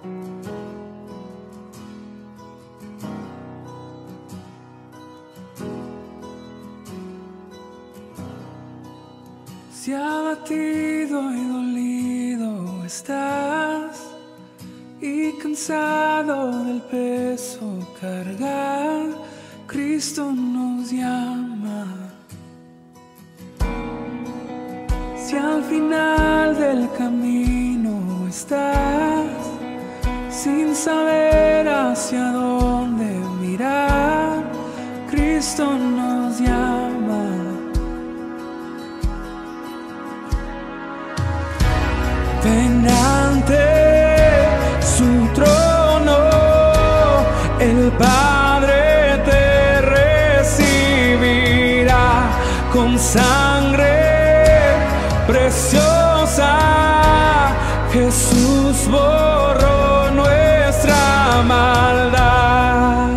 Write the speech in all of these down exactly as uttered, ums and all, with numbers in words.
Si abatido y dolido estás y cansado del peso cargar, Cristo nos llama. Si al final del camino estás sin saber hacia dónde mirar, Cristo nos llama. Ven ante su trono, el Padre te recibirá con sangre preciosa. Jesús borró nuestra maldad.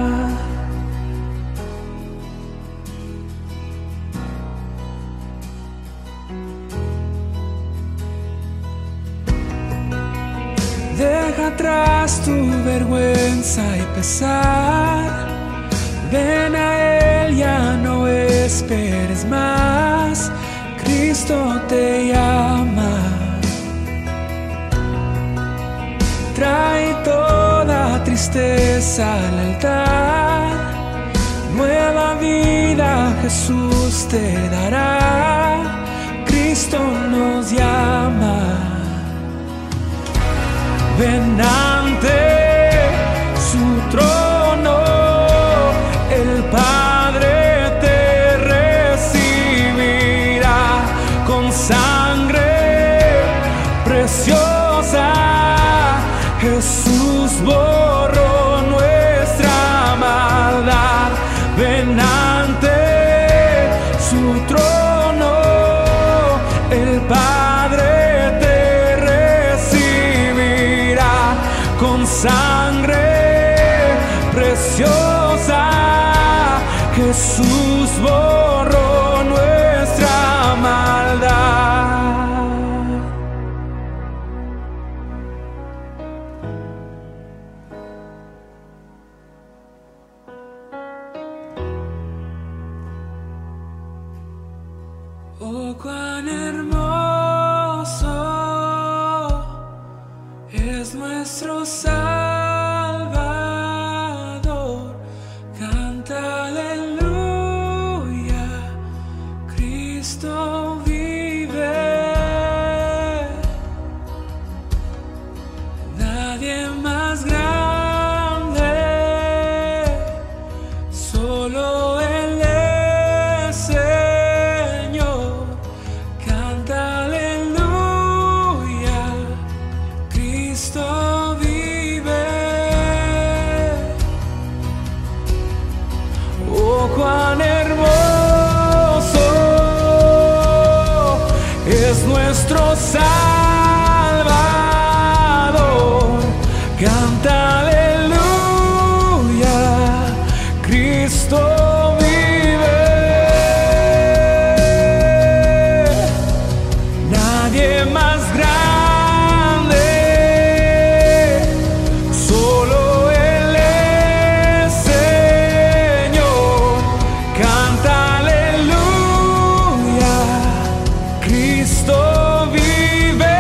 Deja atrás tu vergüenza y pesar. Ven a Él, ya no esperes más. Cristo te llama. Trae toda tristeza al altar. Nueva vida Jesús te dará. Cristo nos llama. Ven ante su trono, el Padre te recibirá con sangre preciosa. Jesús borró nuestra maldad. Ven ante su trono, el Padre te recibirá con sangre preciosa. Jesús borró nuestra maldad. Oh, cuán hermoso es nuestro Salvador. Canta aleluya, Cristo vive. Nadie más grande, solo Él es Señor. Canta aleluya, Cristo vive. Oh, cuán hermoso es nuestro Salvador. Canta aleluya, Cristo vive. Nadie más grande, solo Él es Señor. Canta aleluya, Cristo vive.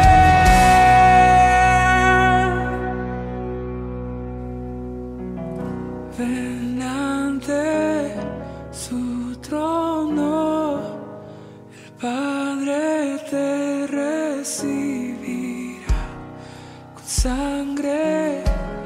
Ven ante su trono, el Padre te recibirá con sangre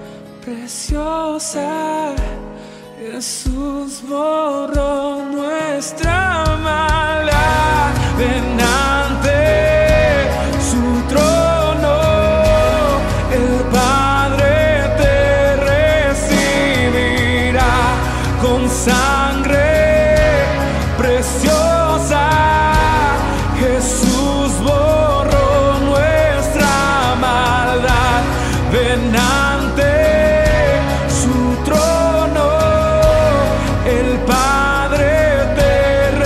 preciosa. Jesús borró nuestra maldad. Ven ante su trono, el Padre te recibirá con sangre preciosa. Jesús borró nuestra maldad. Ven ante su trono, el Padre te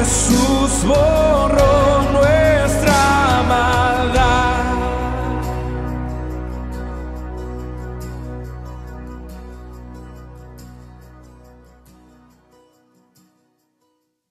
Jesús voy